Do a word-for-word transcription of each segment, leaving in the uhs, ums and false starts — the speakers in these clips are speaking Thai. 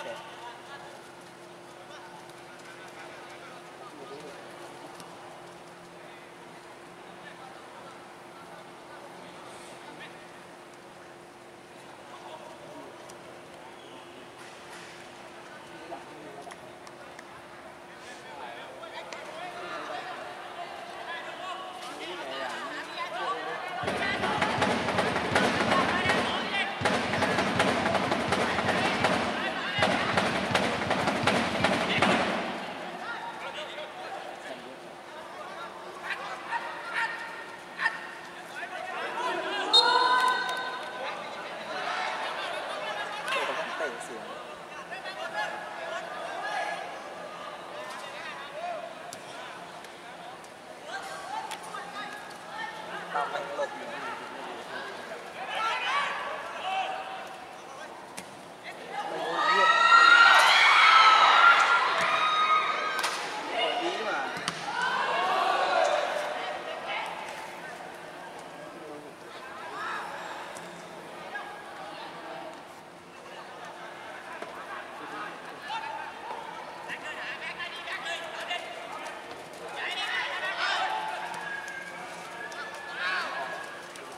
เ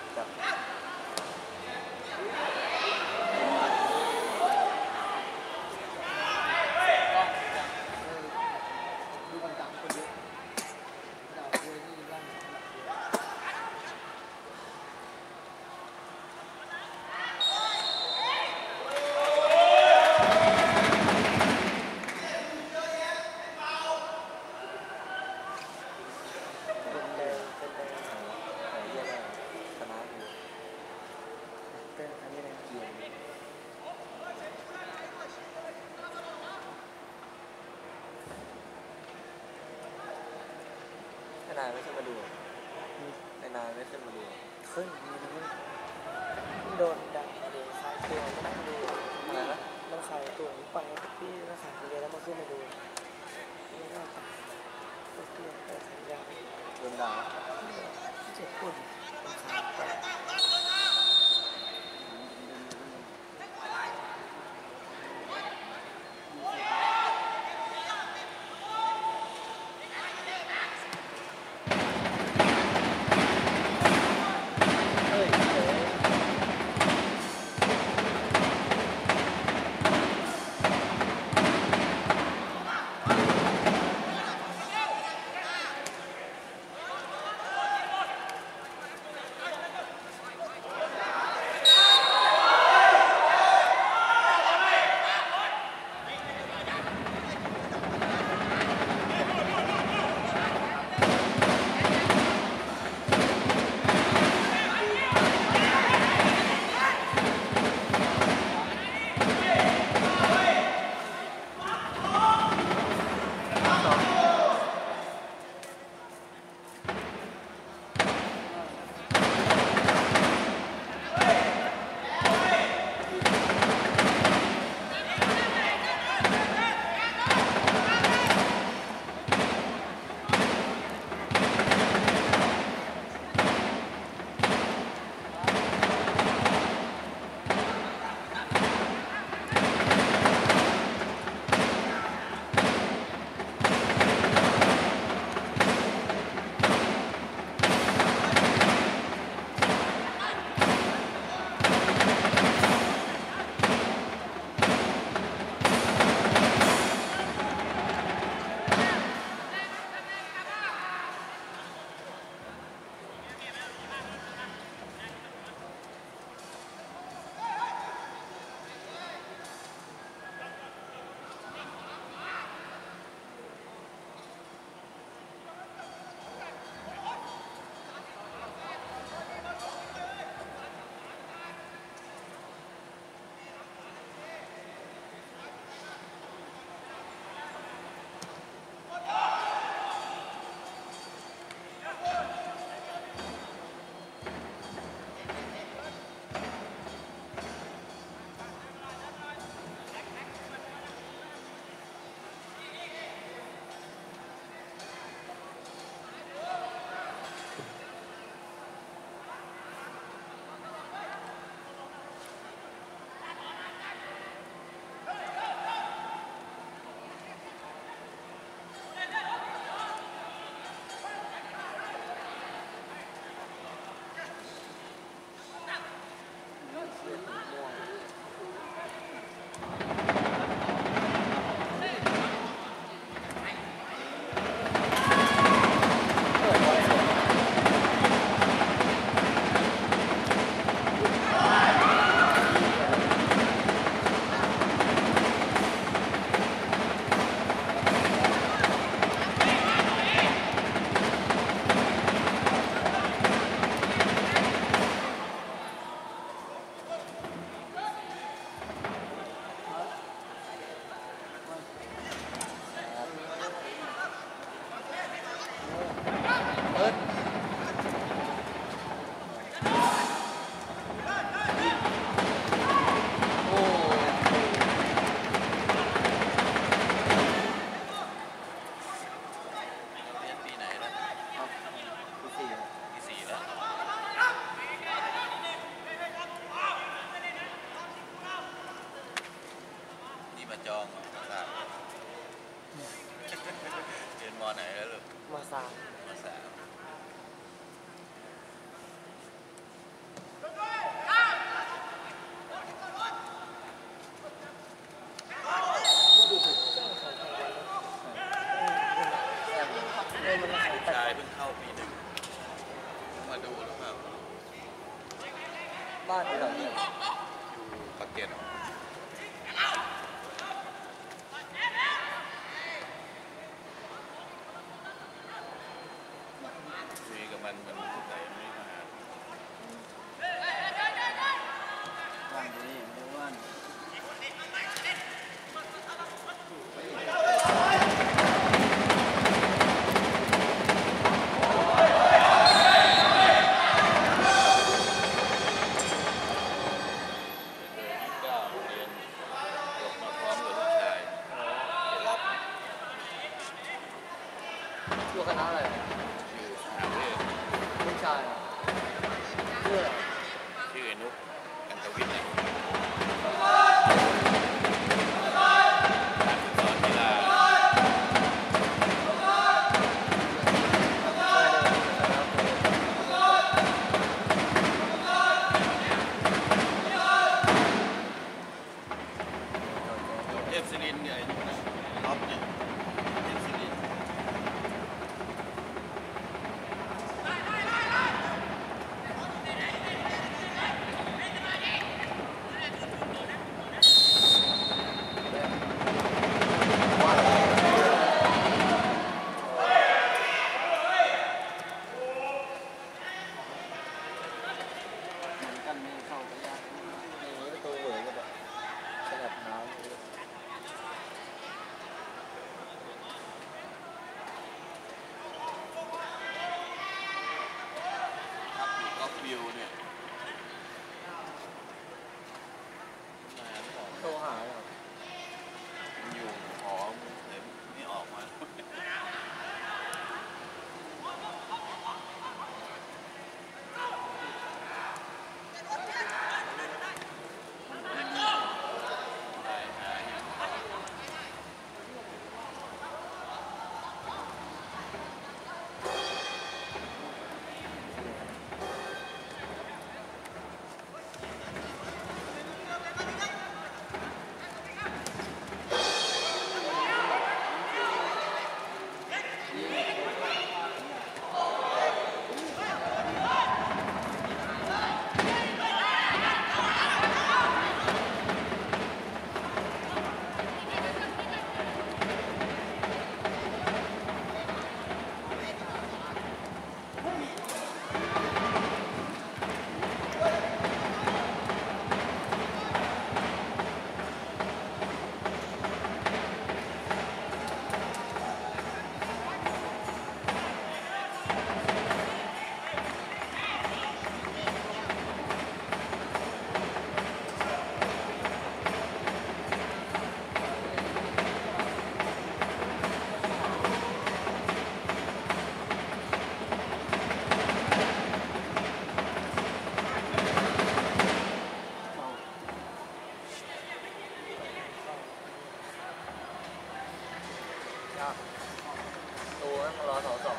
จับนายไม่ขึ้นมาดูนายไม่ขึ้นมาดูขึ้นมีขึ้นโดนดักมาดูขายตัวก็นั่งดูอะไรนะมันขายตัวไปพี่มาขายทีเดียวแล้วมาขึ้นมาดูนี่ก็ตัดตัวแต่สัญญาโดนด่าเจ็บปวดขายไปจองครับเรียนมอไหนแล้วลูกมสามมสามบ้านอยู่แถวนี้ปากเกร็ดคุยกับมันมันแต่ไม่มาบ้านอยู่นี่ไม่รู้บ้านเก้าเรียนจบมาพร้อมกับลูกชายไปรับอยู่คณะอะไรอยู่สหเวชลูกชายอะเพื่อชื่อไอ้นุกกันตวิทย์เนี่ยสอนกีฬาเทพศิรินทร์เนี่ยไอ้นุกนะท็อปเนี่ยเทพศิรินทร์กันไม่เข้าไปยากอย่างนี้ประตูเหวอก็แบบสลับน้ำครับอยู่ก็วิวเนี่ยมาบอกโทรหาเหรอมันอยู่หอมึงเลยไม่ออกมาได้หาอย่างยากตัวนั่งรอเสาสอง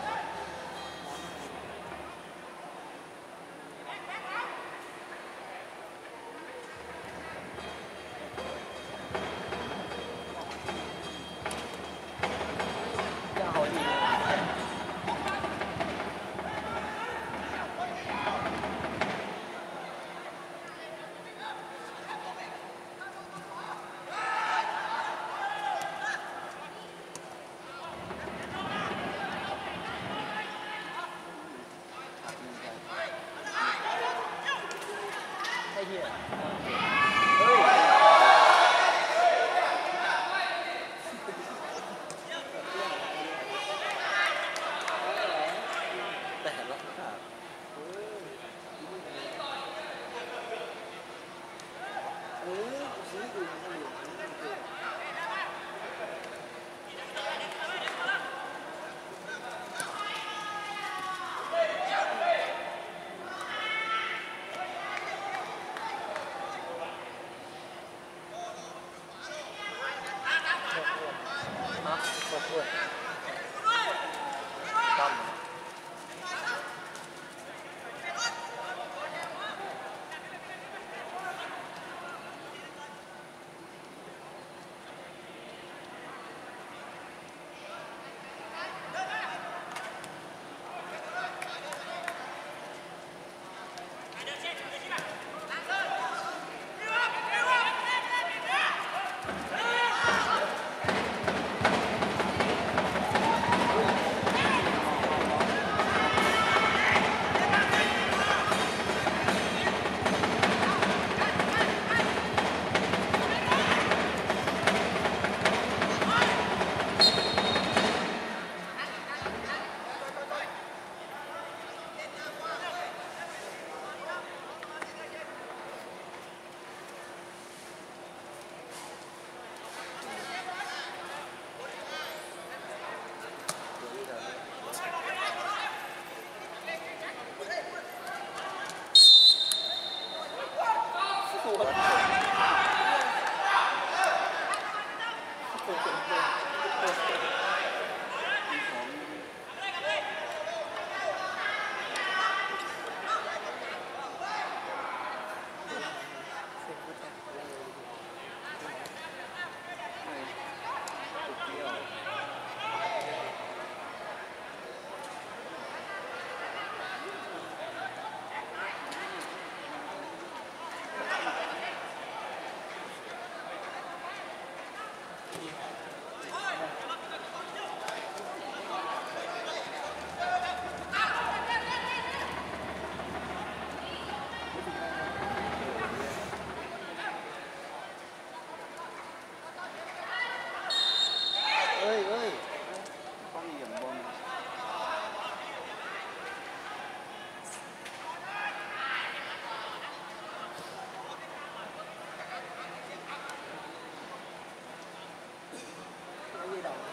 ยาวดีไอ้เหี้ยเฮ้ยแต่ละเออซื้อดูมันอยู่มาขอบคุณตั้มวัดผลมีของเสียงผู้จัดเลยไอ้ตุกเที่ยวเอ้ยเอ้ยต้องเหยียบบนไม่ยืดดอก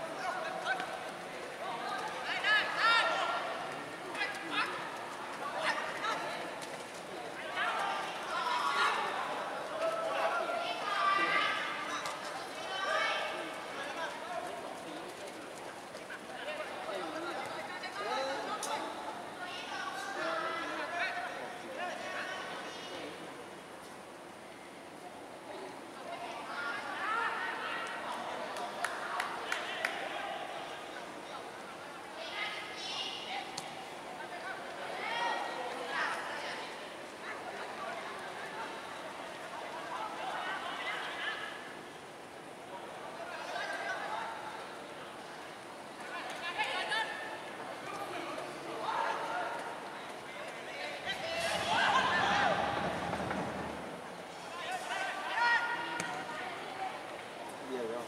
เดียวแล้ว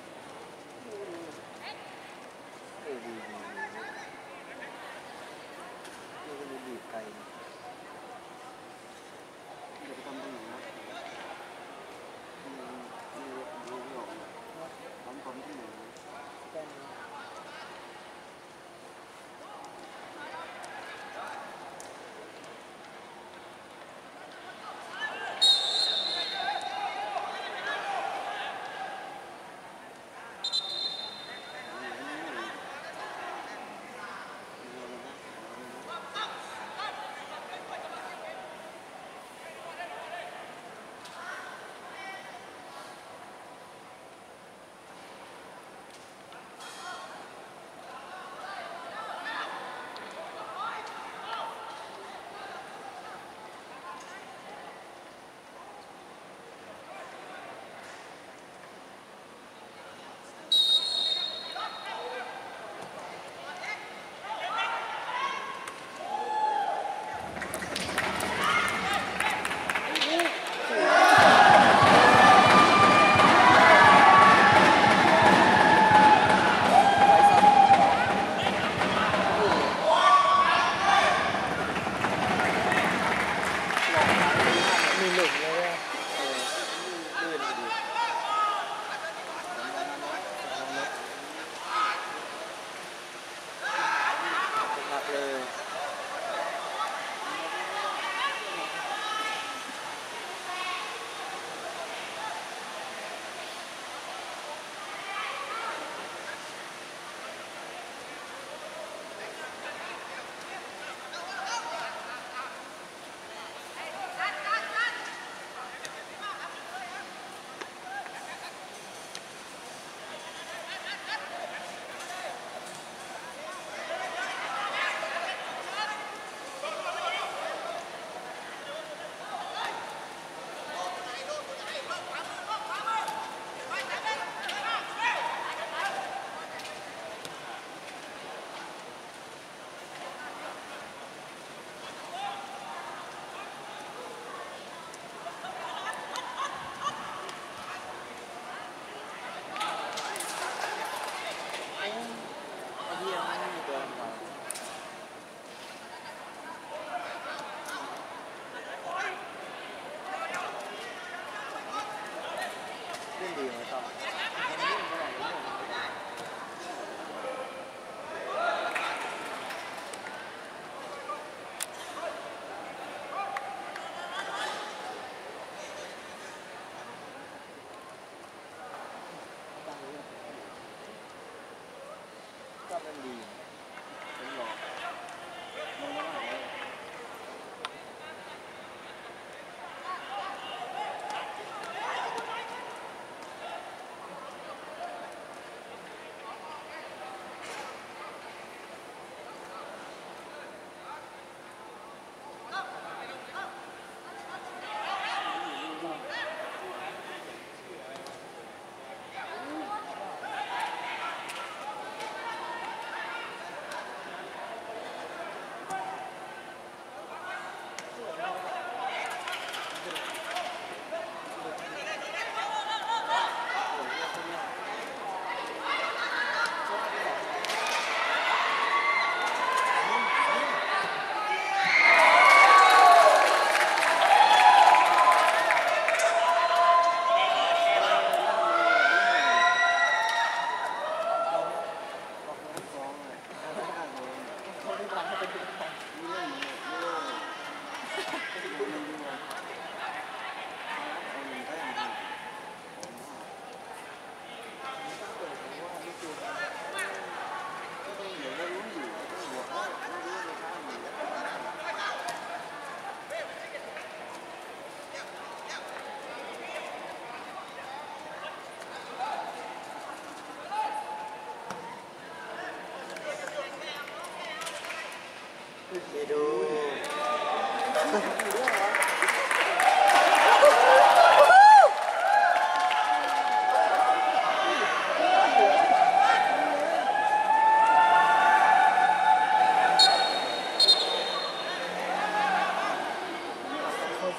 เออดีดีนี่ก็มีบีบไก่เดี๋ยวไปทำตรงไหนนะมีมีดูไม่ออกทำผมที่ไหนเป็นมีหลุมเลยอ่ะเออลื่นพอดีหักเลยเ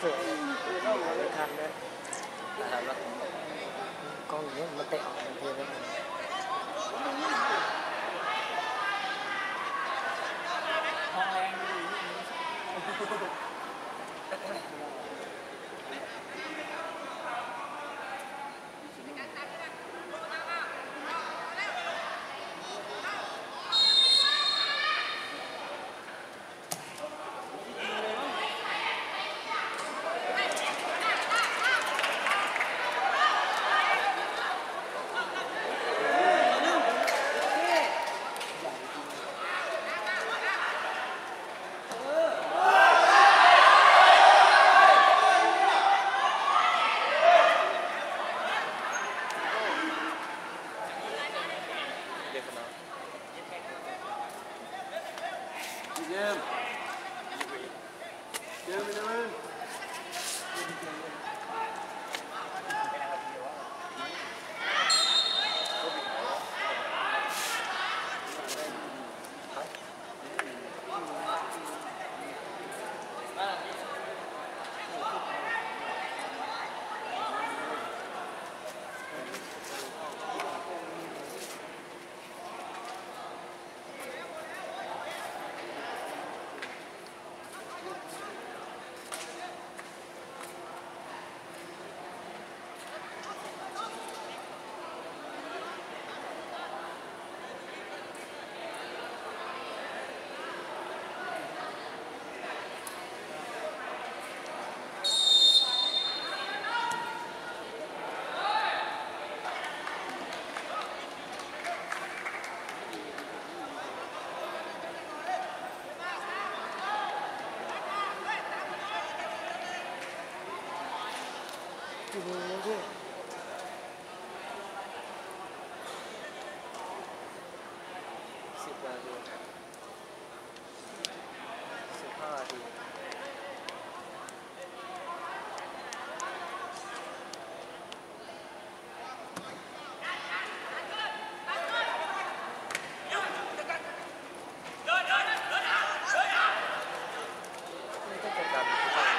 สวยไม่ทันเลยนะครับแล้วกล้องอย่างนี้มันเตะออกมันเทแล้วมันห้องแรงดีเยี่ยมเยี่ยมไปนะมึงอยู่ในนี้ด้วยสิบนาทีสิบห้านาทีไม่ต้องกดดัน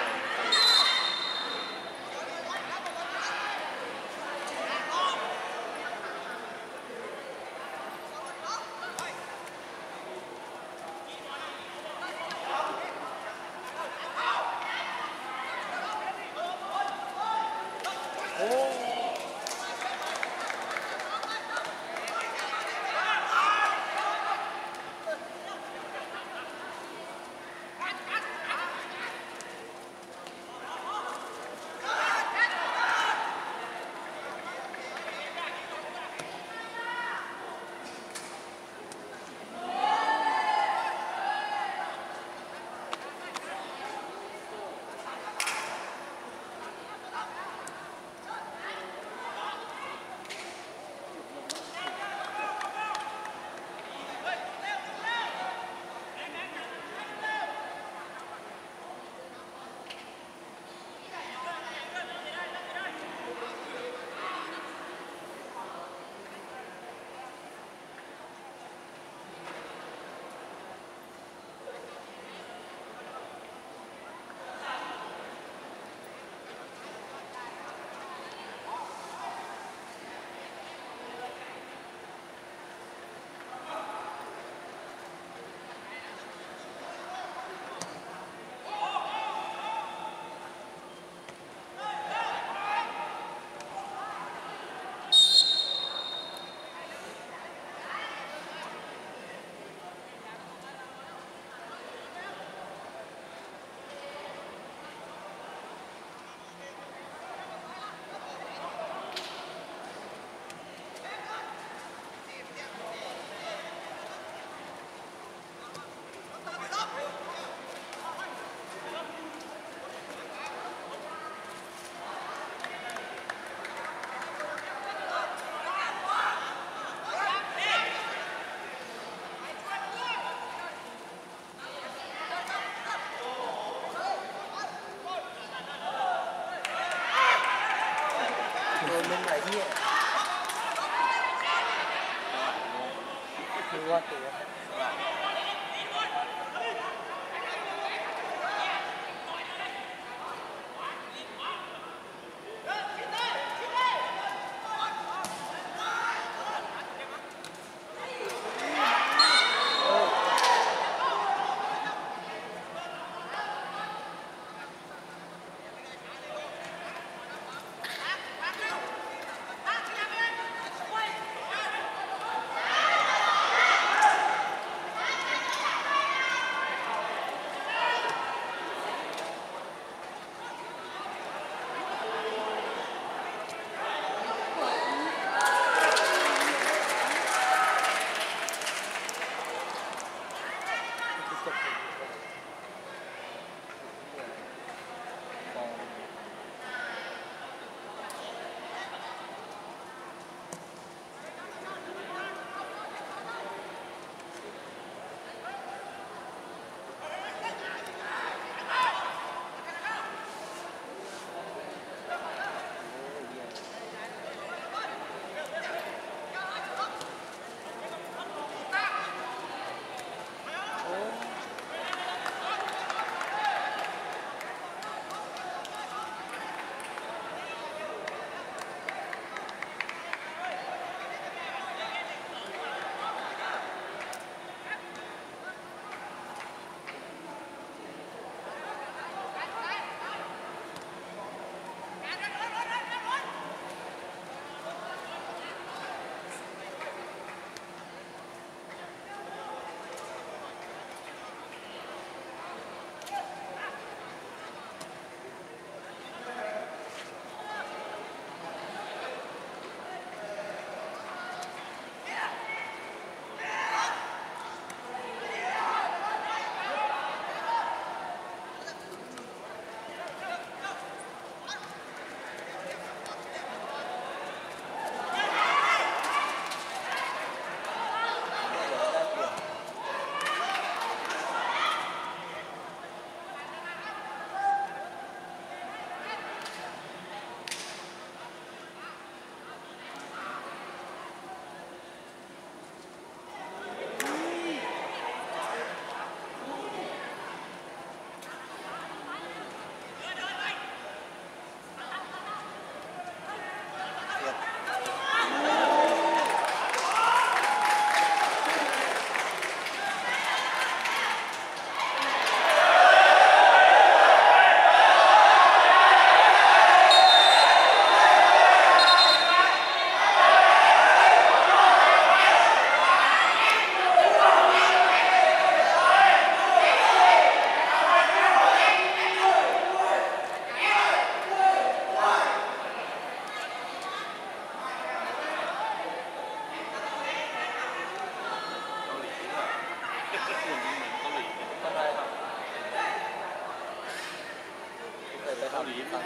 รู้ว่าตัว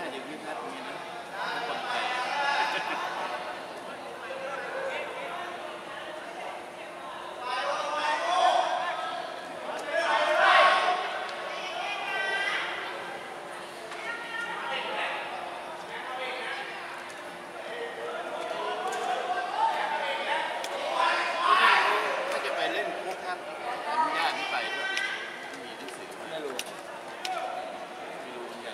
อย่างนี้พัดมีนะคนไทยถ้าจะไปเล่นพวกท่านอนุญาตให้ไปด้วยมีหนังสือไม่รู้ไม่รู้เหมือนกัน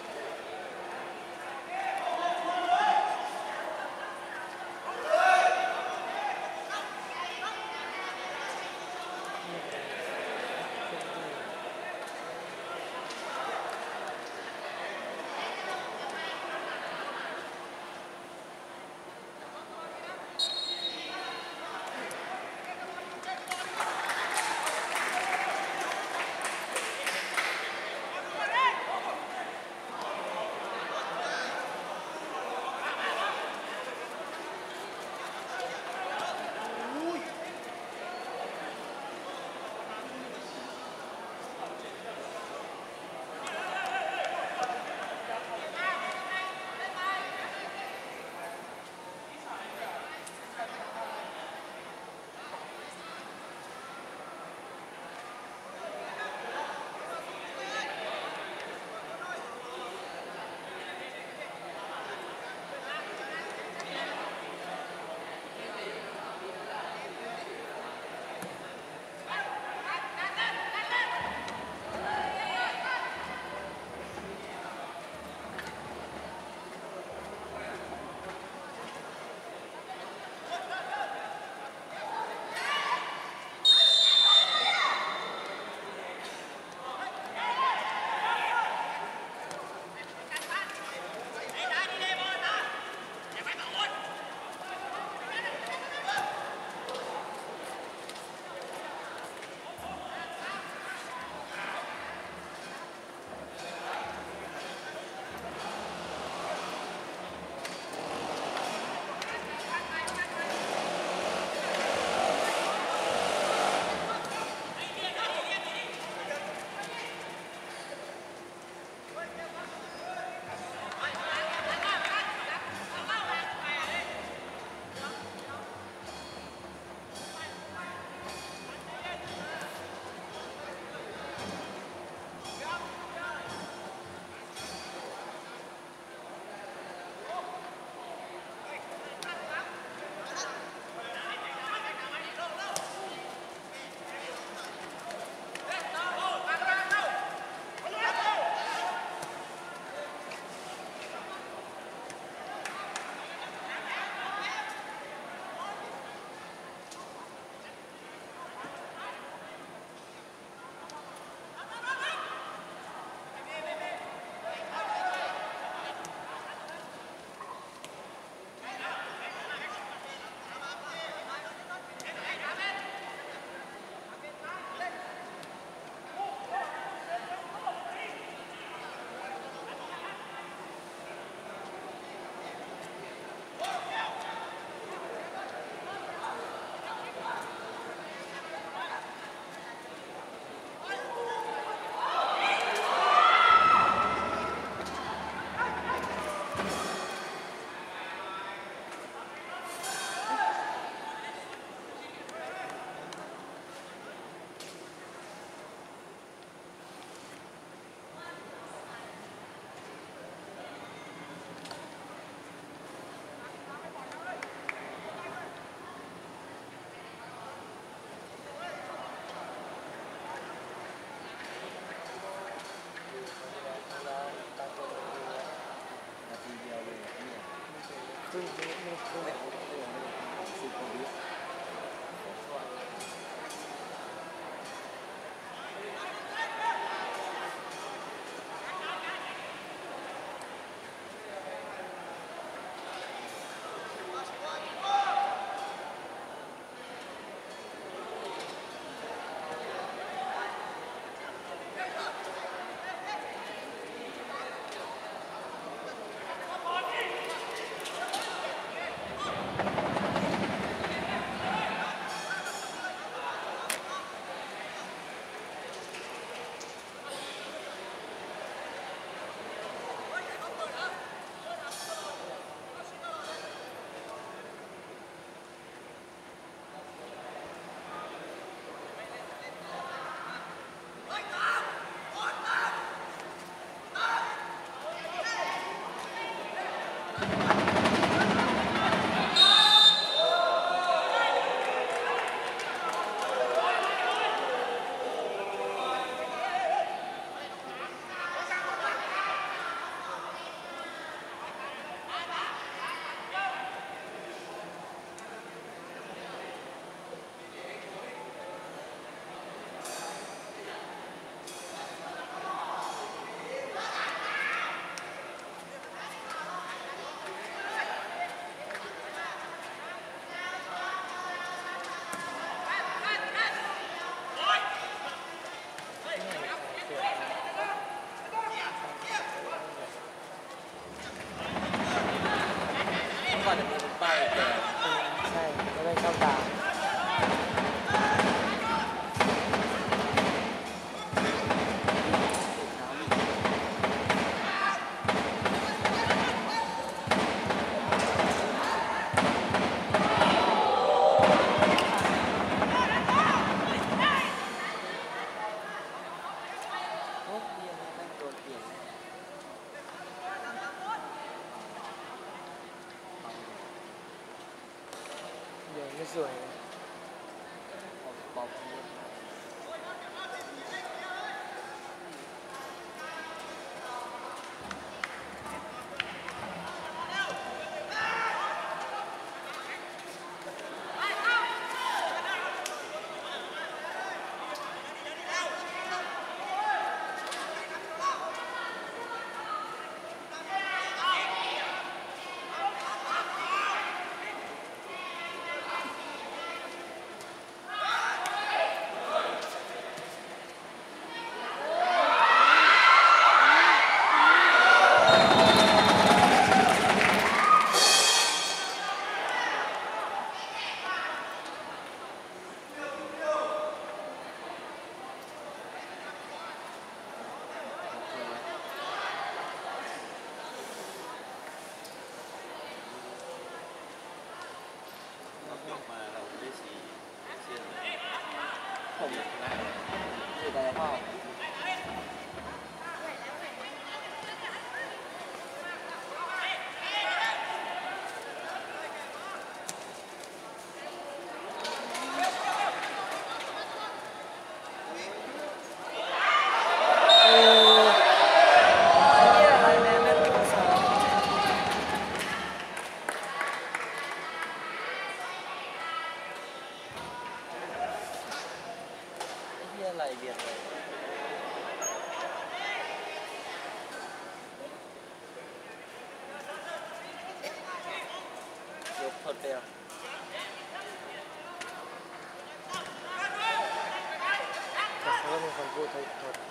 ซึ่งไม่ไม่ไม่ไม่สิบกว่าวิก่อนจะมีป้ายแต่ใช่ไม่ได้เข้าตาโอ้ยเยี่ยมนั่งตัวเปลี่ยนเดี๋ยวไม่สวยนะปอบออกมาเราได้สีเส้นเลยผมเรียนคณะอยู่แต่พ่ออะไรเบียดเลยยกทดไปอ่ะแต่เขาก็มีคนพูดทดทด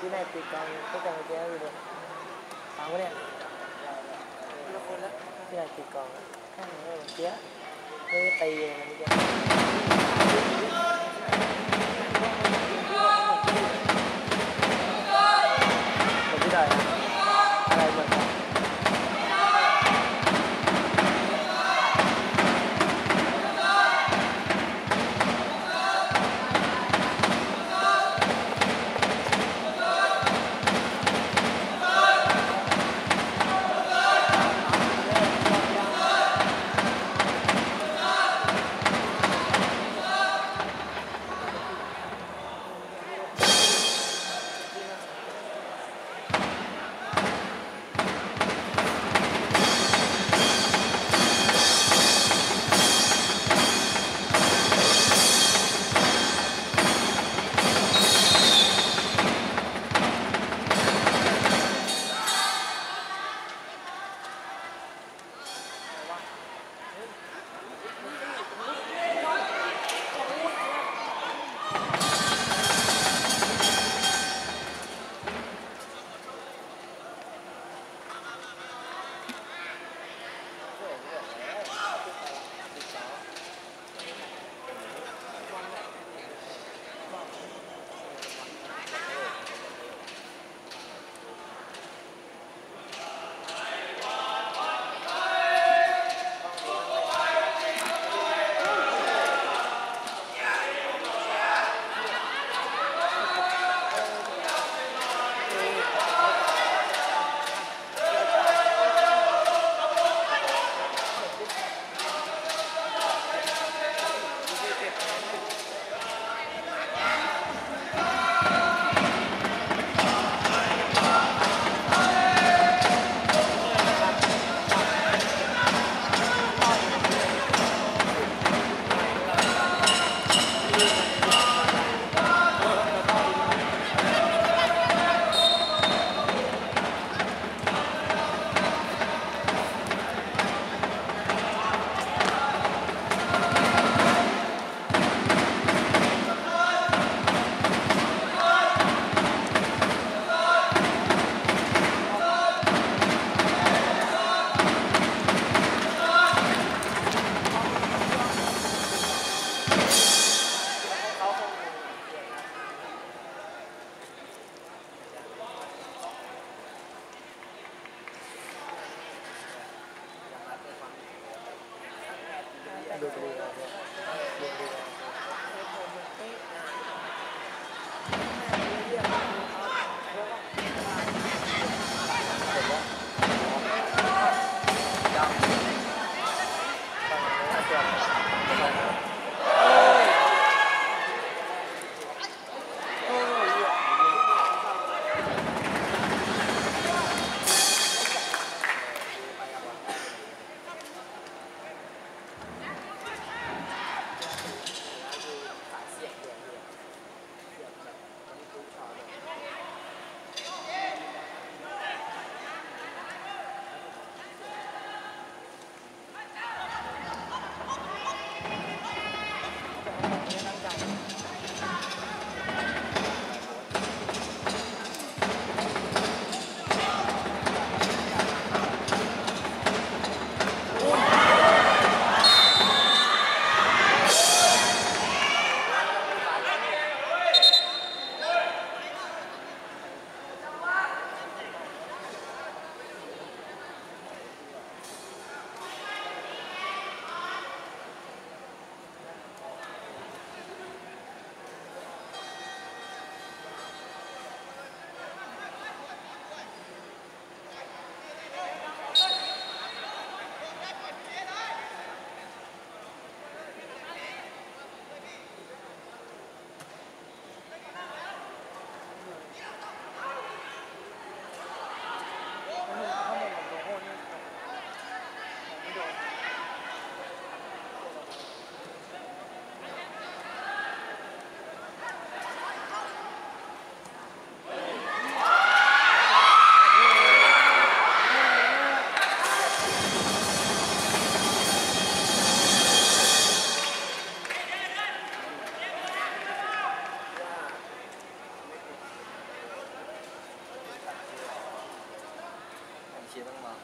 ที่ไหนติดกองก็จะมาเจออยู่เลยฟังวะเนี่ยละคนละที่ไหนติดกองแค่นี้เลยเจ๊ไม่ได้ตีเองนะเมื่อกี้ผมที่ไหนอะไรเหมือนกัน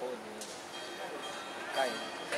พูดนี้ใกล้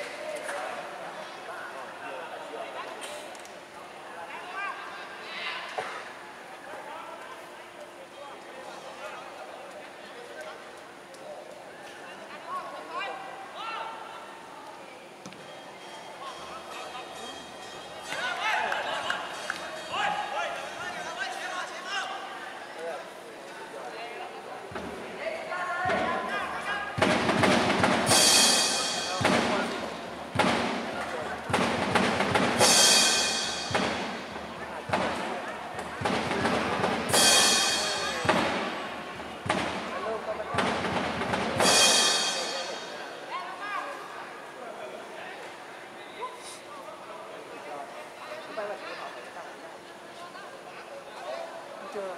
เจอ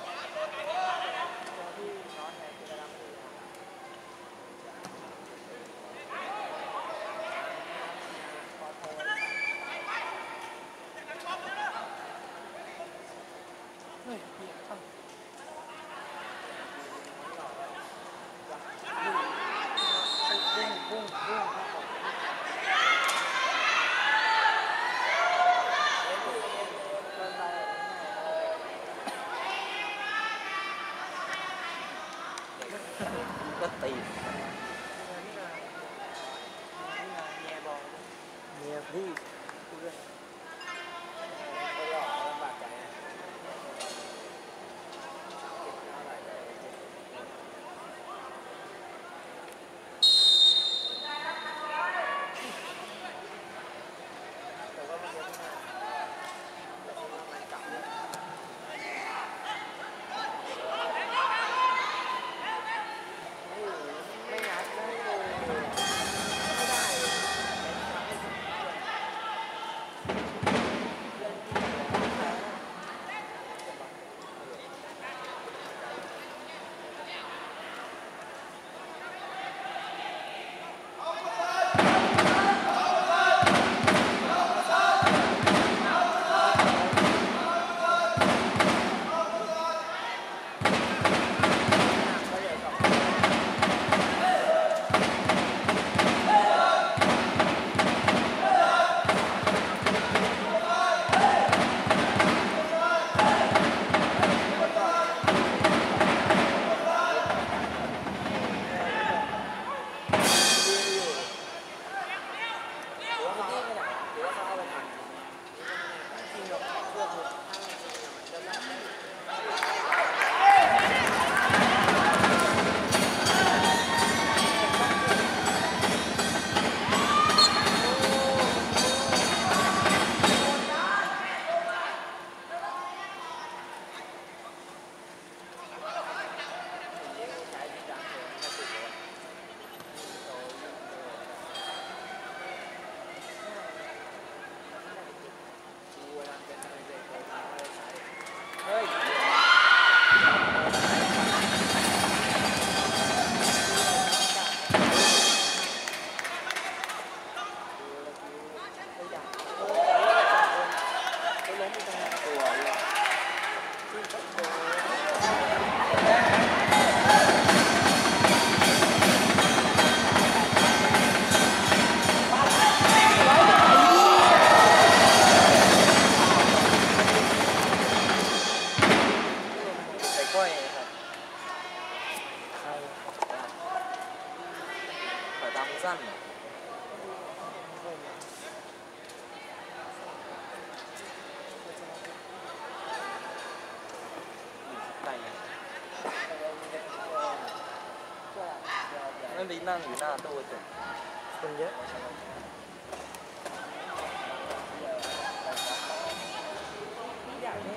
ที่น้องแทนที่จะรับมือขอโทษเฮ้ยเหี้ยช่างบุ้งบุ้งบุ้งก็ตีเมียพี่เพื่อนเขาหลอกลำบากใจแต่ว่ามันเยอะมากแต่ที่ว่ามันกลับไม่นัดไม่เลยไม่ได้เฮ้ยก้อยครับใช่ขอดำสั้นนั่นไปนั่งอยู่หน้าตู้จ้ะคนเยอะอย่างนี้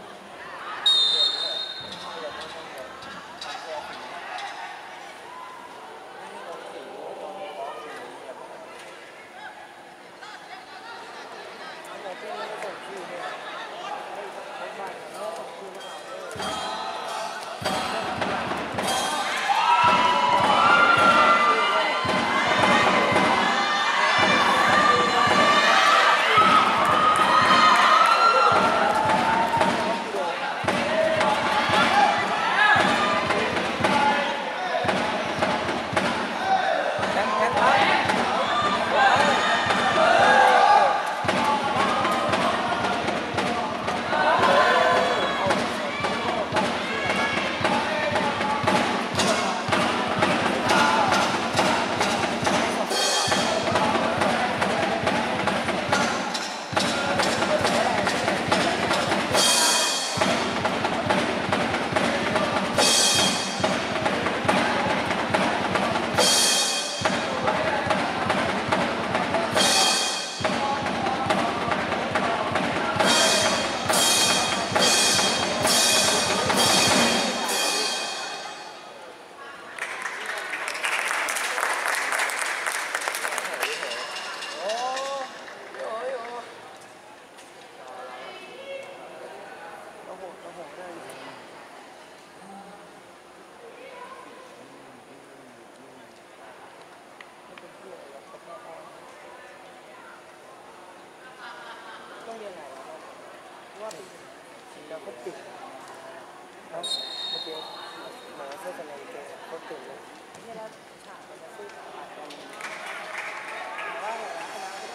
ว่าติดเราก็ติดนะเมื่อกี้หมอเสื้อกันในเกงก็ติดเลยนี่เราฉากมันจะสู้กับอะไรกันว่าชนะ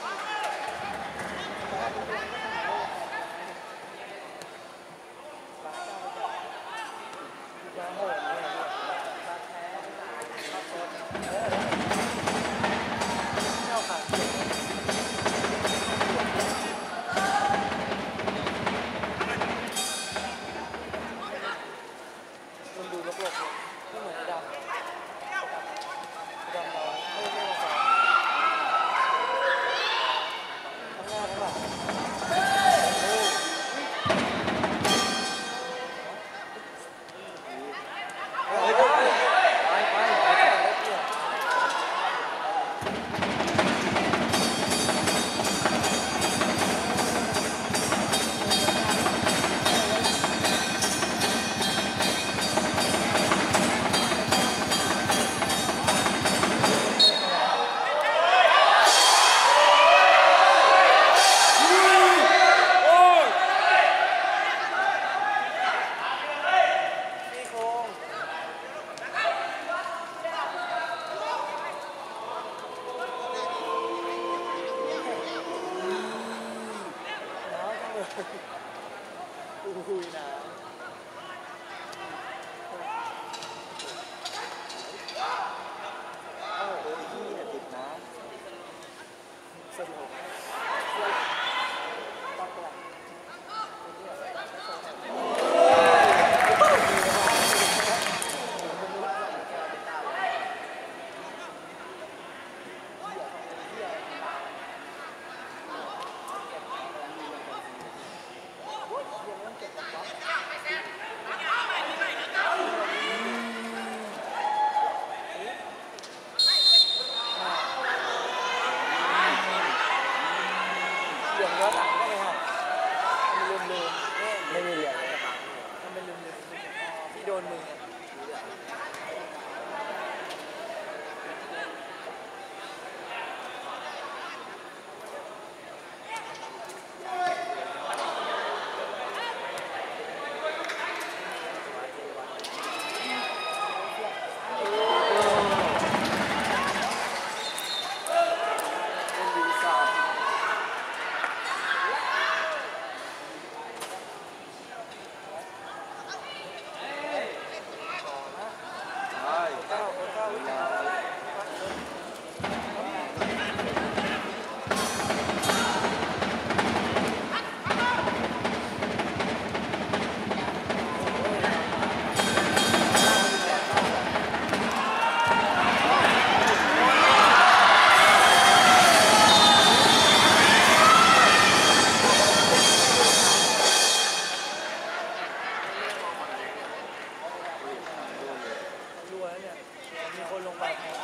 ก็ต้องชนะดูดวงก็ต้องเอาบ้าเจ้าจะจะโหดเนี่ยบ้าแพ้บ้าโคตรเออเจ้าค่ะมันดูโลกๆเลยไม่เหมือนดำดำน้อยไม่ไม่มาสอนทั้งหน้าทั้งหลังโอ้เฮ้ยได้ไปไปไปเนี่ย พี่โคงน้อยจังเลยอุ้ยนะโอ้โหพี่เนี่ยติดนะสนุกตอนกลางเหลี่ยมย้อนหลังได้ไหมครับมันลืมลืมไม่มีเหลี่ยมเลยมันเป็นลืมลืมที่โดนมือเป็นรีสอร์ทใช่เก้าเก้าวินารัวแล้วเนี่ยมีคนลงไป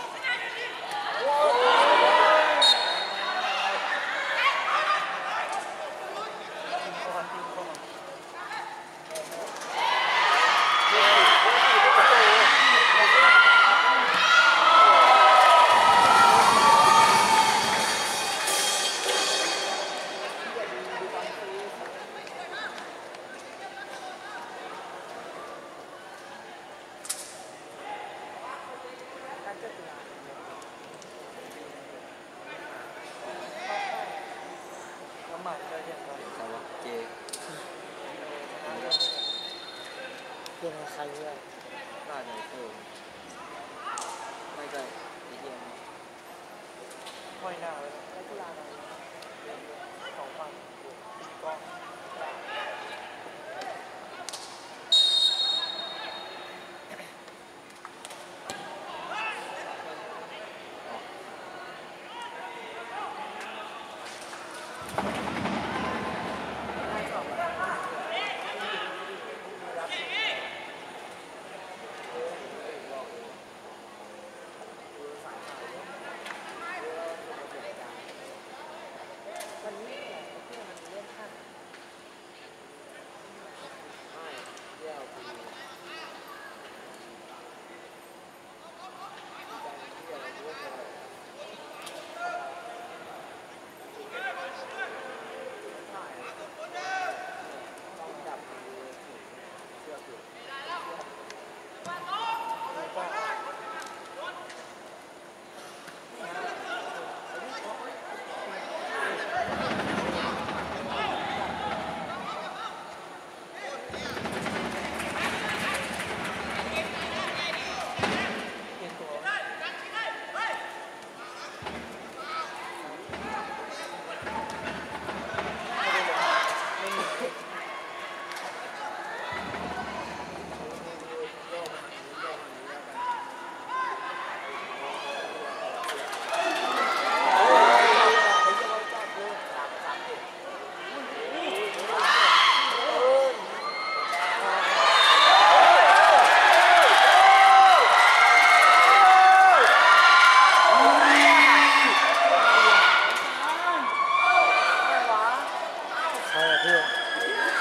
ก่อนทีมก่อนการเจ้าตุลาน้ำหมักก็ยังไงสวัสดีเพียงใครเนี่ยน่าจะเพิ่มไม่ก็ไอ้เหี้ยห้อยหน้าไว้แล้วตุลาเราสองฝั่งติดกล้องวันนี้เนี่ยเพื่อนมันเล่นข้าง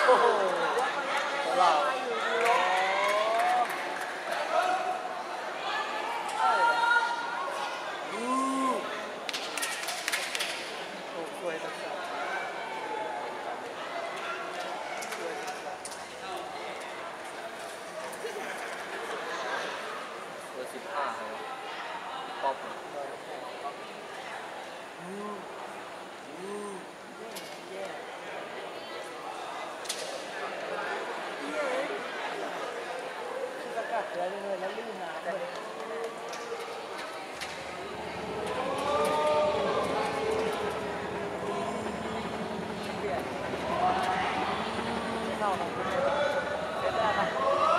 โอ้โหว้าวโอ้สวยสัสสวยสัสเบอร์สิบห้าครับป๊อปอืมอืมแย่สกัดแล้วเลยแล้วลื่นน้ำเลยเปลี่ยนไม่เข้าครับเสร็จได้ครับ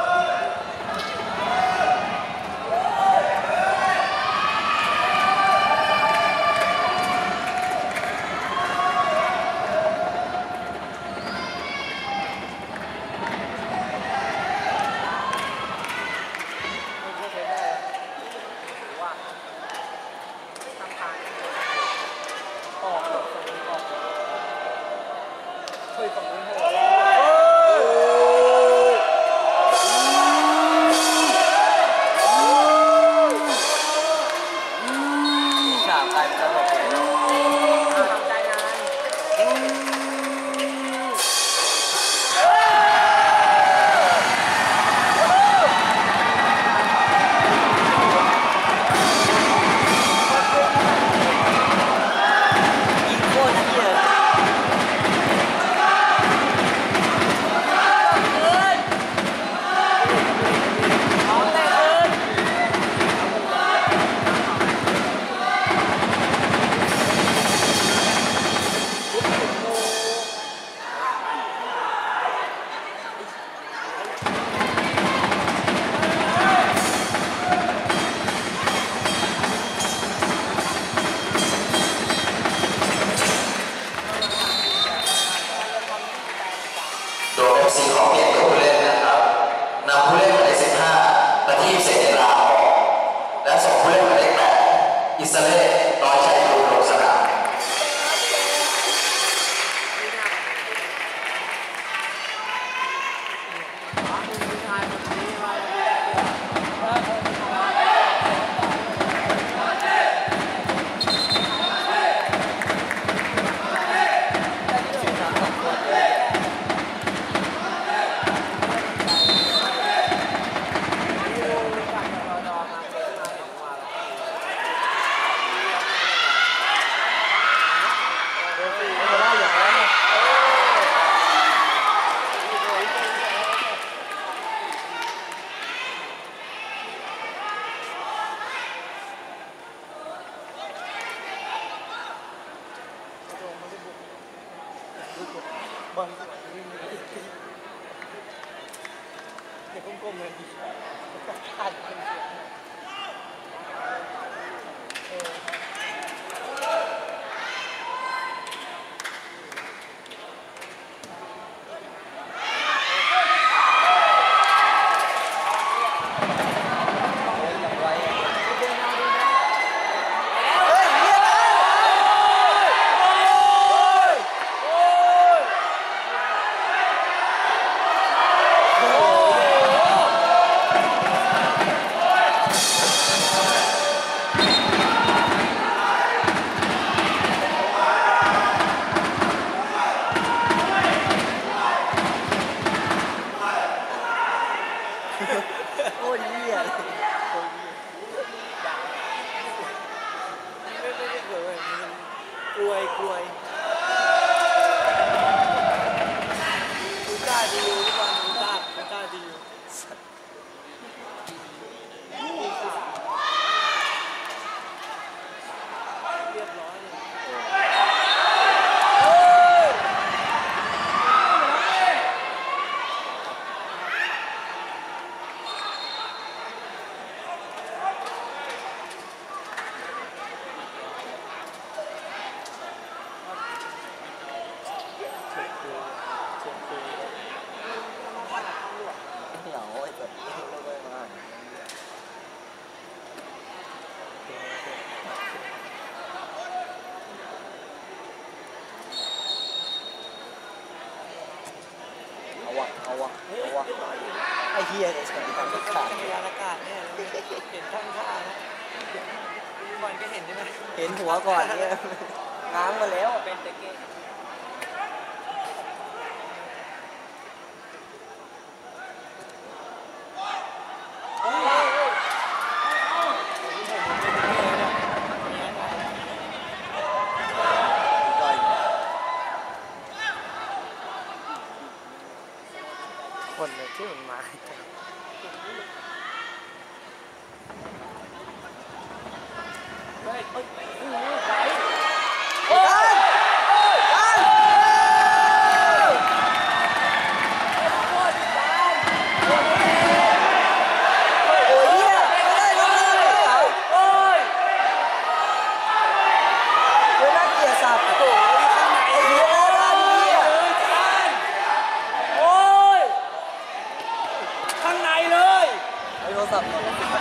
เฮ้ยฝั่งนี้โหฉากกลายเป็นตลกเลยทำใจนานยิงโคตรเหี้ยโดย เอฟ ซี ขอเปลี่ยนตัวผู้เล่นนะครับนำผู้เล่นหมายเลขสิบห้าประทีปเสนีลาออกและส่งผู้เล่นหมายเลขแปดอิสระเล่ร้อยชัยภูมิลงสนามบอลเด็กก้มๆเลยดิขาดเป็นเสียงเออวะเอาวะเอาวะไอ้เฮียเนี่ยเฉยๆทำขาดพยานอากาศเนี่ยเห็นท่านท่านะบอลก็เห็นใช่ไหมเห็นหัวก่อนเนี่ยง้างมาแล้วเป็นตะเกียบคนเลยที่มันมาเฮ้ยเฮ้ยโอ้โหไหลโอ้ยโอ้ยเฮียไม่ได้ไม่ได้โอ้ยเฮ้ยน่าเกลียดสัตว์โอ้ยข้างในไอ้เฮียน่าเกลียดโอ้ยข้างในเลยไอ้โทรศัพท์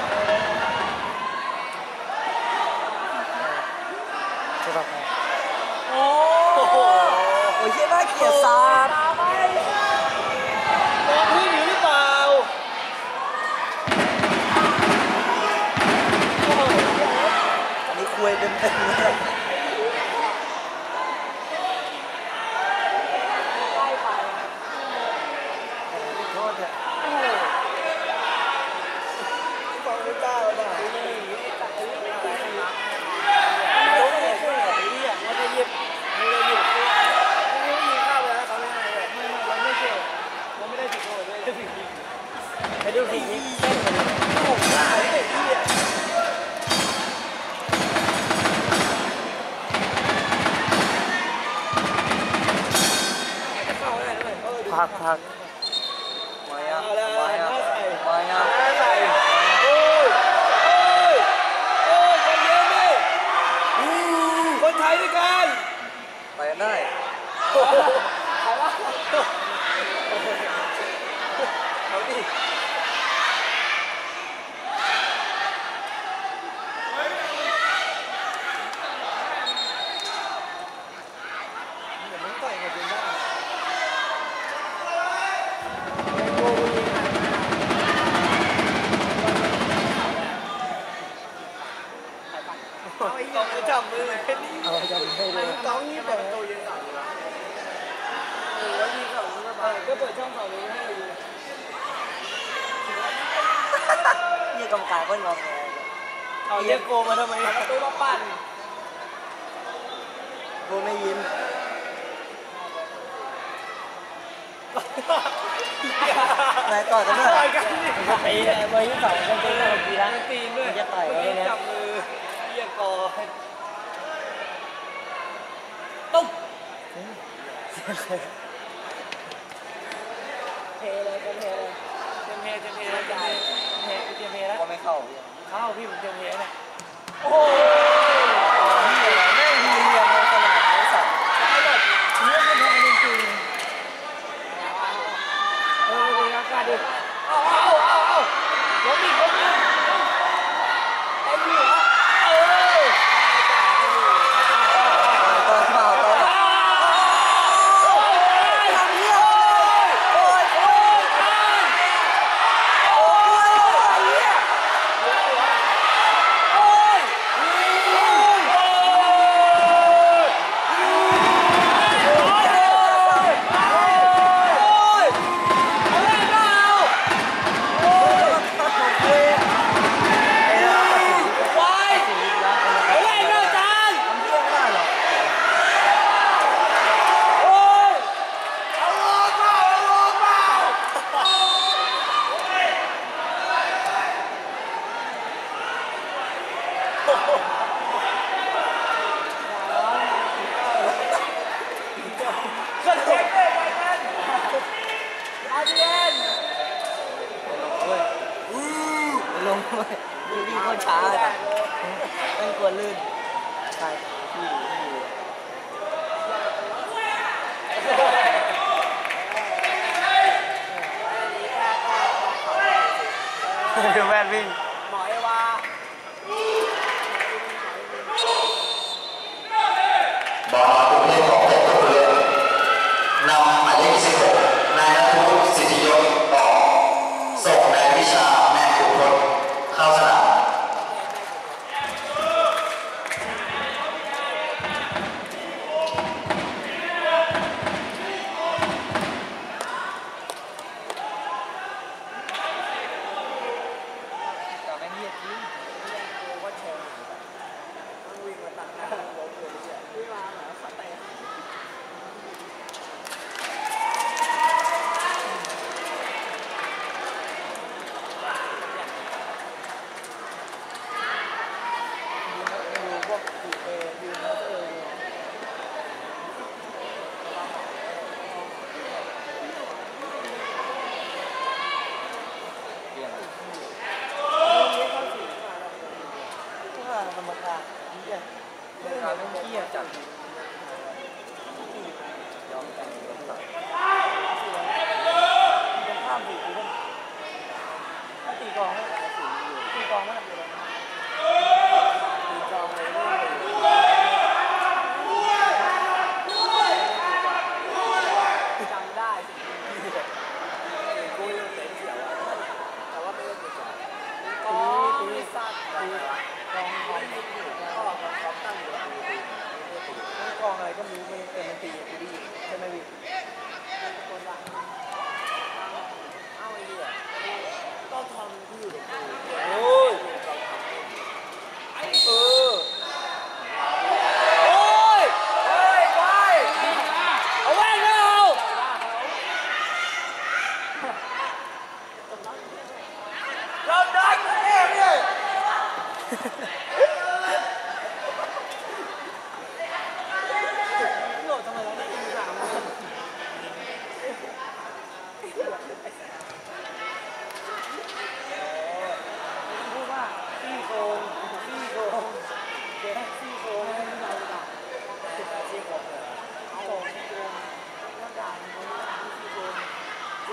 โทรศัพท์โอ้โอ้โหโอ้ยเฮียน่าเกลียดสัตว์ตาไปมองพื้นอยู่หรือเปล่าโอ้โหอันนี้คุยเต็มเต็มเลยใกล้ไปโทษเถอะฟังไม่กล้าแล้วนะไม่ได้ช่วยแบบนี้อ่ะมันจะหยิบมันจะหยิบไม่ได้ยิงเข้าเลยนะเขาไม่ให้เลยไม่ไม่ไม่เกี่ยวมันไม่ได้ผิดโทษเลยผิดยิงไปดูผิดยิงเส้นเลยโอ้โหหายไปที่อ่ะเข้าได้เลยเออพักพักมาอ่ะเอาแล้วมาอ่ะหน้าใส่มาอ่ะหน้าใส่โอ้ยโอ้ยโอ้ยใจเย็นดิอืมคนไทยด้วยกันไปกันได้ใครวะเอาดิ เดี๋ยวมึงต่อยกับจริงได้ไอ้โก้กูยิงอ่ะเอาไอ้กองไปจับมือเลยแค่นี้เอาจะให้ไอ้ดูกองนี่แบบตัวยืนสั่นอยู่แล้วเออแล้วยิงเขาก็เปิดช่องเขาเลยให้เลยนี่กรรมการก็งอแงเอาเรียกโกมาทำไมเอาประตูมาปั่นกูไม่ยิ้มนายต่อยกันด้วยต่อยกันดิไอ้เบอร์ยี่สิบสองกันเป็นเมื่อกี้แล้วตีนด้วยจะต่อยกันเลยเนี่ยจับมือเรียกกอตุ๊บเทเลยเทเลยเทมเทเทมเทแล้วจ่ายเทเทมเทแล้วก็ไม่เข้าเข้าพี่ผมเทมเทเนี่ยโอ้โหแม่งมีเรียงในขนาดนี้สัตว์ได้หมดเรื่องมันแทงจริงๆเออเป็นอากาศดิเอาเอาเอาเอาล้มอีกล้มอีกเต็มอยู่อ่ะเออตอนเมาตอนทำเหี้ยโอ้ยโอ้ยโอ้ยเหี้ยโอ้ยลงด้วยดูดีโคตรช้าอ่ะต้องกลัวลื่นใช่พี่พี่ดูแม่วิ่งหมอเอวาบอลกรุงเทพของเพชรบุรีนำหมายเลขสิบหกนายนัทวุฒิ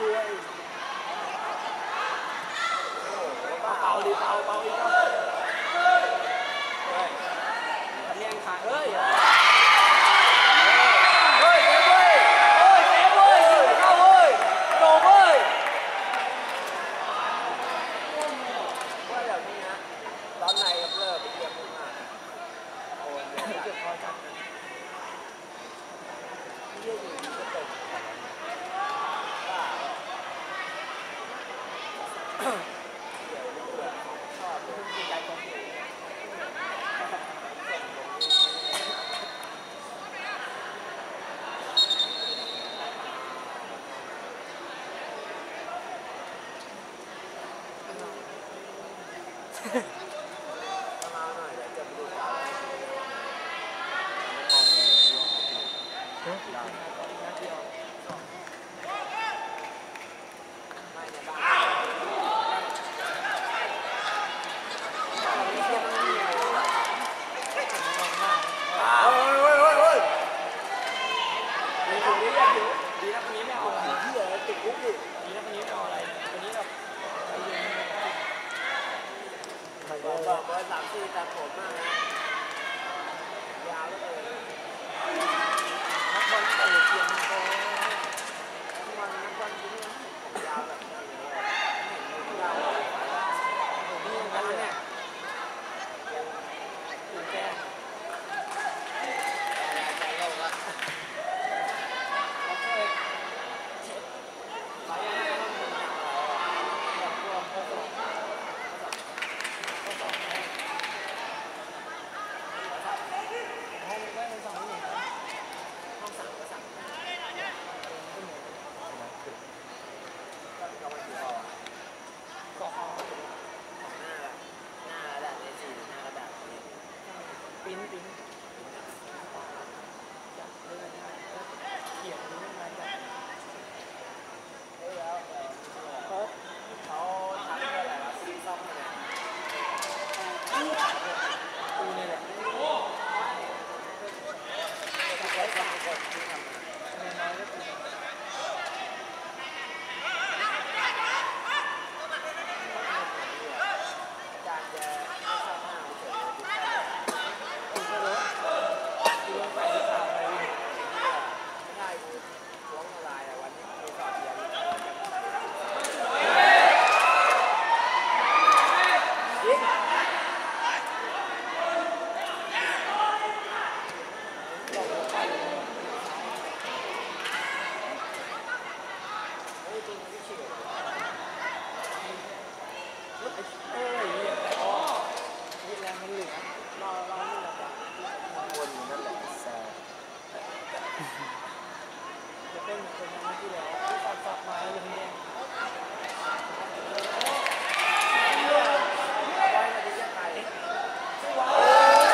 ด้วยเป่าดิเป่าเป่าอีกแล้วเฮ้ยเลี้ยงขาเฮ้ยเฮ้ยเซฟเว้ยเฮ้ยเซฟเว้ยยิงเข้าเว้ยโดนเว้ยว่าเดี๋ยวนี้นะตอนไหนกับเลิกไปเยี่ยมมึงอ่ะโอ้ยเจ็บคอจัดเยี่ยอยู่ก็ตกบ้าเดี๋ยวเพื่อนชอบเพื่อนดีใจของอยู่มาหน่อยเดี๋ยวจะไปดูการไม่ในบ้านเฮ้ยเฮ้ยเฮ้ยเฮ้ยดีอยู่ดีอยู่ดีนะคนนี้ไม่เอาอะไรที่เหลือติดคุกดิดีนะคนนี้ไม่เอาอะไรคนนี้แบบใจเย็นบอกบอกเบอร์สามสี่ตัดผมมากนะยาวเลยนักบอลเตะเทียมโตนักบอลนักบอลที่นี่ยาวแบบยาวนี่นั่นเนี่ยตื่นแก่ใจโลกอะโอเคขอยังไงต้องทำแบบรวมข้อสอบข้อสอบห้องไม่เป็นสองหนึ่งห้องสามก็สามก็ก็มันคือเอาก็เอาของหน้าละหน้าระดับเอสี่หน้าระดับปิ้นปิ้นจับเลยนะเขียนนี่มาจับแล้วเขาเขาทำอะไรวะซีซ่อมอะไรกูนี่แหละใช้สามคนที่ทำเงินน้อยก็คือจานจะไม่ชอบหน้าไม่เฉยคุณก็รู้คุณลงไปที่ข่าวอะไรไม่ได้กูร้องละลายวันนี้กูสอบเดียวยิงเอ้ยเนี่ยอ๋อนี่แรงมันเหลือรอรอนี่แหละจ้ะวนอยู่นั่นแหละแซ่จะเป็นเหมือนคนนั้นที่แล้วที่ตัดสับมาแล้วยังแดงไว้มาดีจะตายว้าว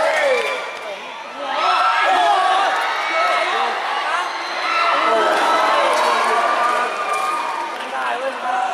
ได้เว้ย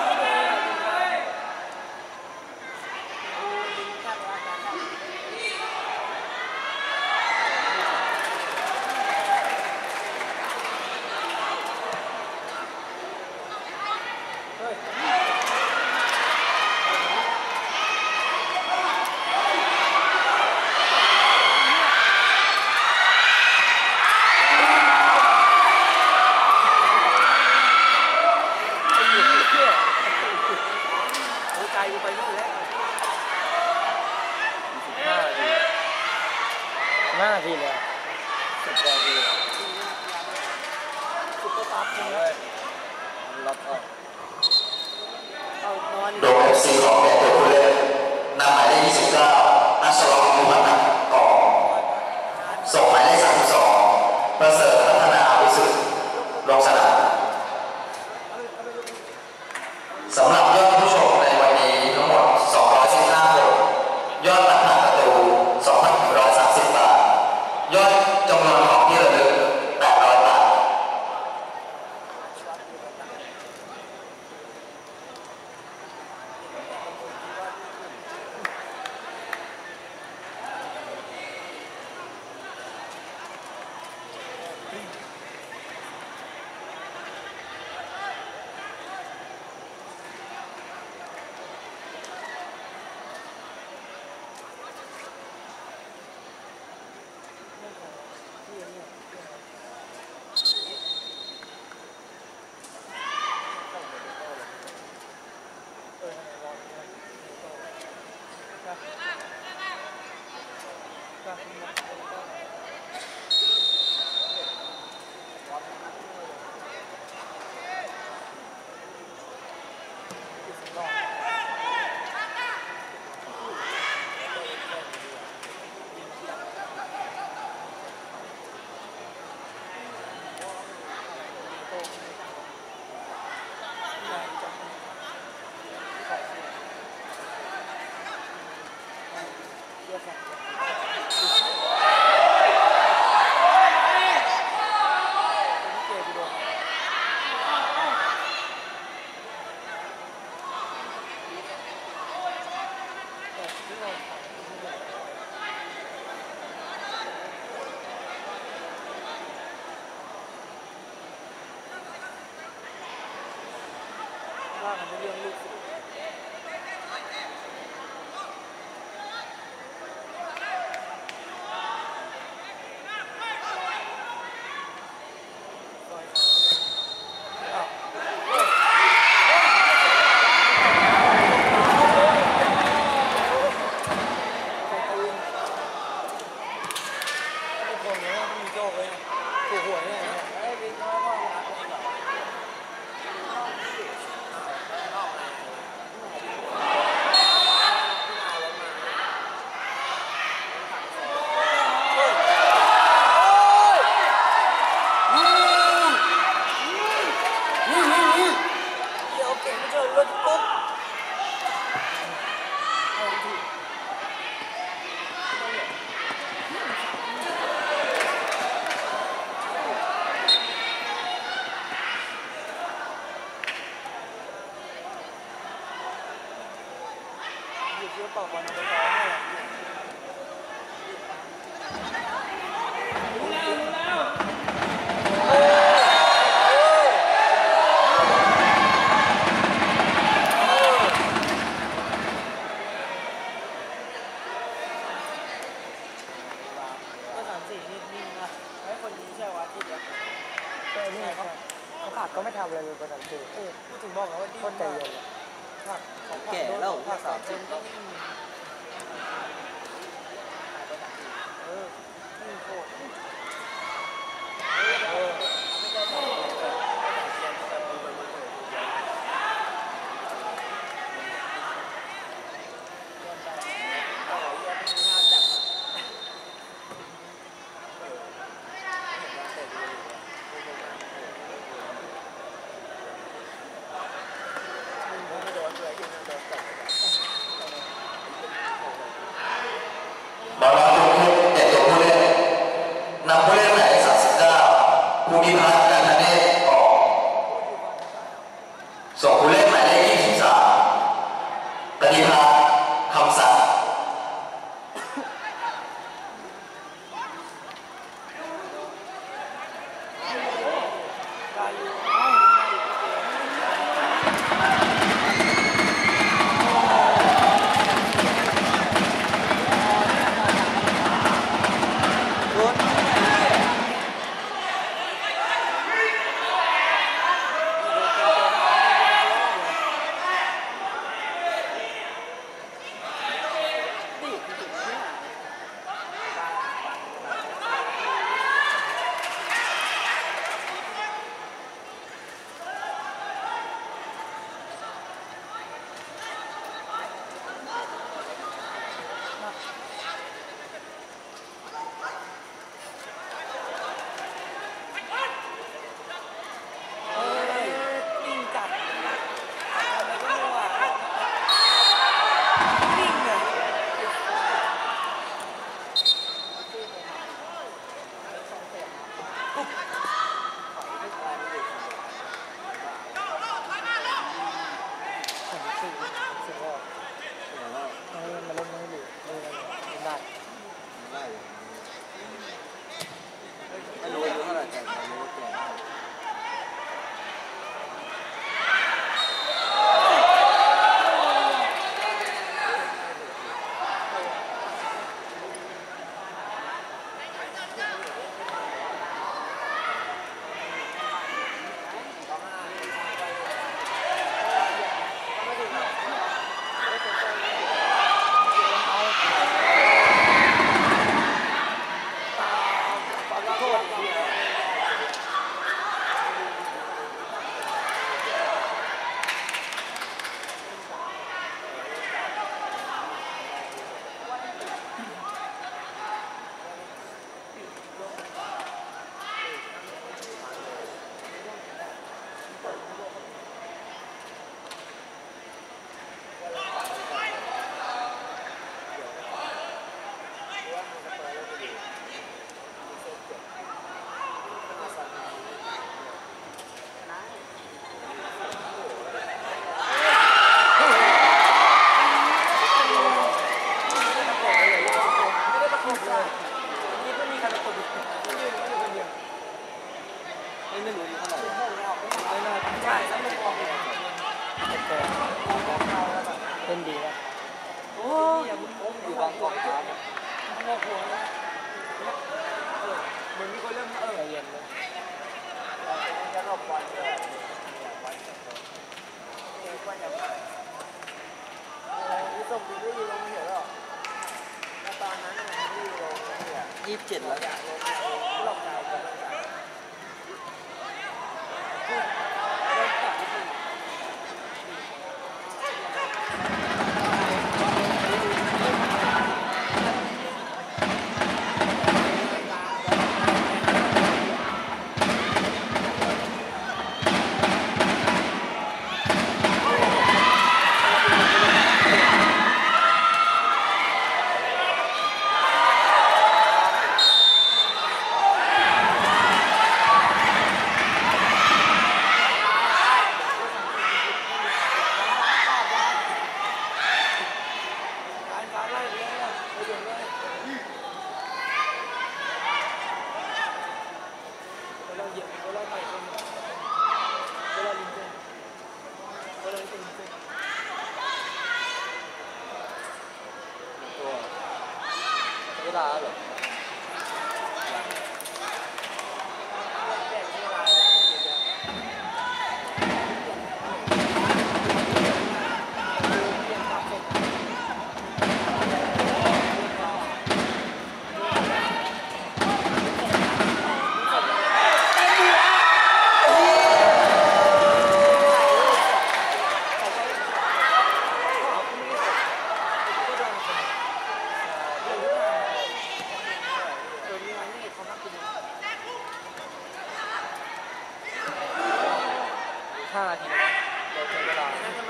ใจกูไปนู่นแล้วห้านาทีเลยสิบนาทีสิบก็ตับเลยล็อกออกเอานอนโดย เอฟ ซี ขอเปลี่ยนตัวผู้เล่นนำหมายเลขยี่สิบเก้าอัศรมุฮัมมัดกองส่งหมายเลขสามสิบสองประเสริฐพัฒนาวิสุทธิ์ลงสนามสำหรับยอดผู้ชมในวันนี้ทั้งหมดสองร้อยสิบห้าคนยอดตัดหนักประตู สองพันหนึ่งร้อยสามสิบ บาทยอดจำนวนของที่ระลึกแปดร้อยบาทเว่ากันเรื่องลูกศิษย์ต่อวันไปต่อให้ก็สามสี่นิดนิ่งนะให้คนนี้ใช่วะที่เดียวแต่นี่เขาเขาผักก็ไม่ทำอะไรเลยประสามสี่เออพูดถึงบอกแล้วว่าคนใจเย็นผักของแก่แล้วผักสามเซนก็ไม่มีเออนี่โคตรเออไม่ได้ทำบอลลูนเด็ดตัวผู้เล่นนยี่สิบเจ็ดแล้วหลอกได้เวลาเหรอห้านาทีเราใช้เวลา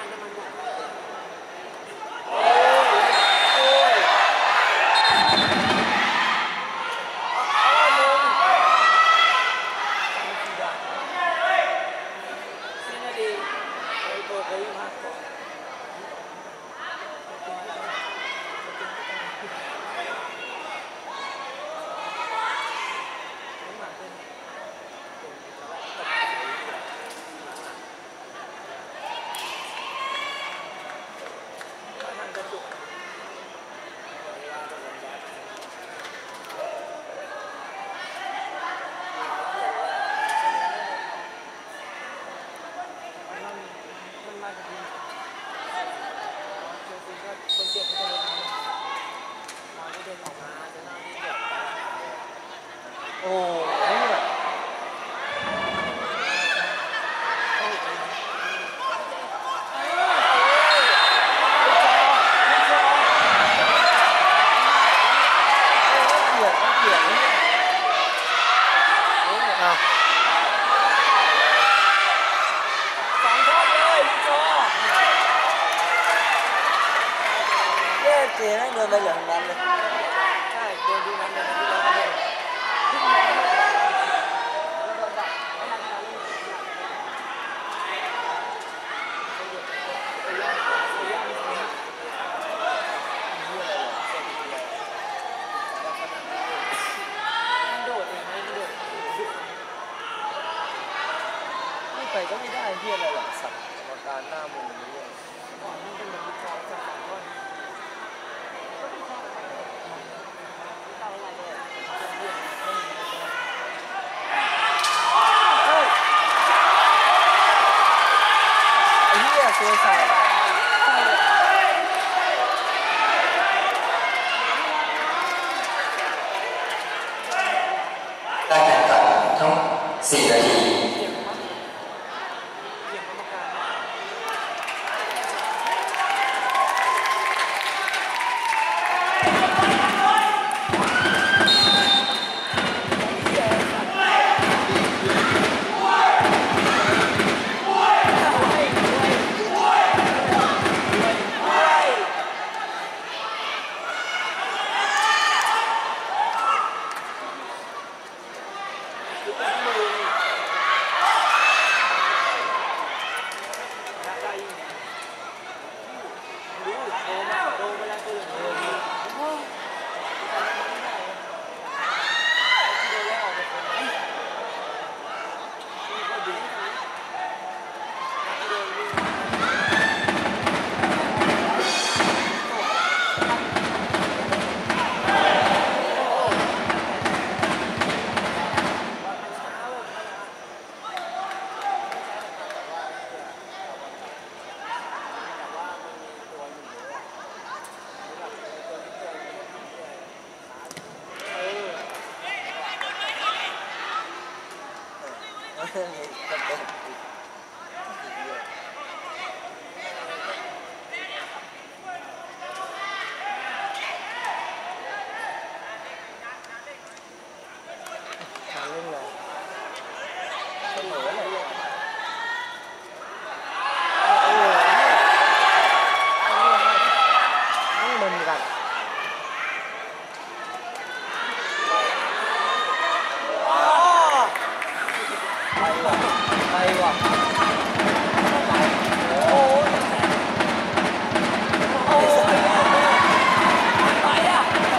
โอ้ยโอ้ยเอาลงสี่นาทีไอ้ตัวเคยมากกว่าคนเจ็บเขาจะเดินมาไม่เดินออกมาจะน่าที่เจ็บโอ้ยแบบเจ๊นะเดินไปอย่างนั้นเลยใช่เดินดูนั้นเลยที่เราเดินที่เราเดินแล้วโดนดักไม่ทันการเล่นไปย่างไปย่างไปย่างมันโดดเองมันโดดไม่ไปก็ไม่ได้เพี้ยอะไรหรอกสัตว์กรรมการหน้ามือนี่ก่อนมันเป็นแบบวิจารณ์จากฝั่งก้อนเสียสายการแข่งขันทั้งสี่นาทีมาเล่นเลยเสมอเลยโอ้โหนี่มันมีกันไปว่ะโอ้ยโอ้ยไปอ่ะ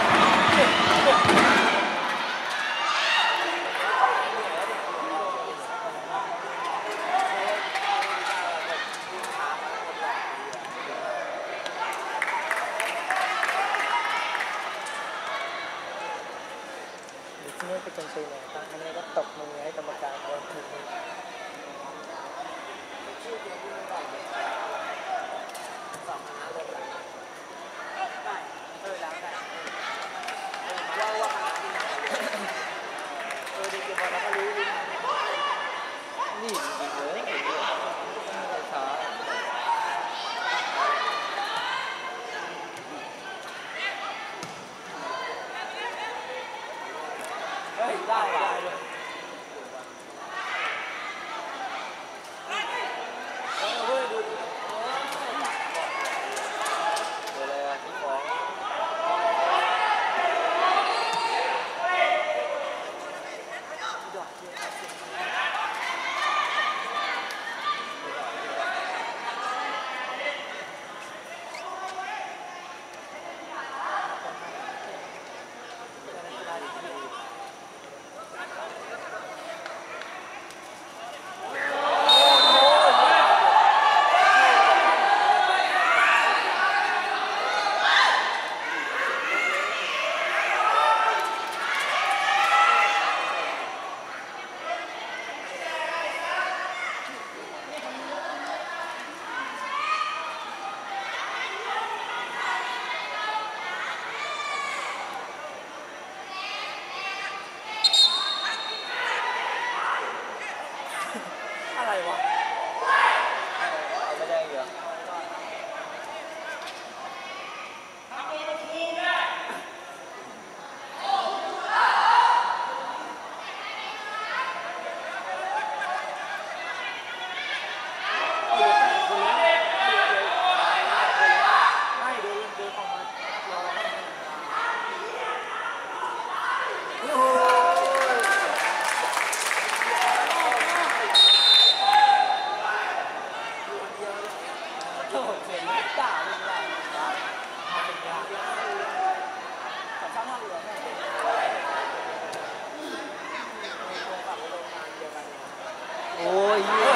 ที่นี่ไปจนเชยไหนตั้งอันนี้ก็ตกมือให้กรรมการโดนถูกมือนี่จริงเลยช้าเฮ้ยได้ได้ด้วยเฮ้ยดูดิเดี๋ยวอะไรอ่ะที่ฟ้องอะไรวะไม่ได้เหรอไม่เดินเดินออกมารอโอ้ด่าเลยด่ามาเป็นยากับช่างท่าเรือแม่โอ้ย